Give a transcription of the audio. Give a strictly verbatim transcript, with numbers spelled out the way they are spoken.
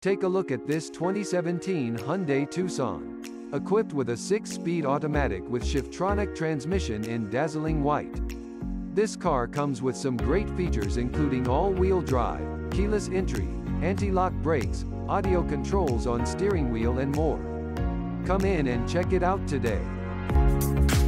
Take a look at this twenty seventeen Hyundai Tucson. Equipped with a six-speed automatic with Shiftronic transmission in dazzling white. This car comes with some great features including all-wheel drive, keyless entry, anti-lock brakes, audio controls on steering wheel and more. Come in and check it out today.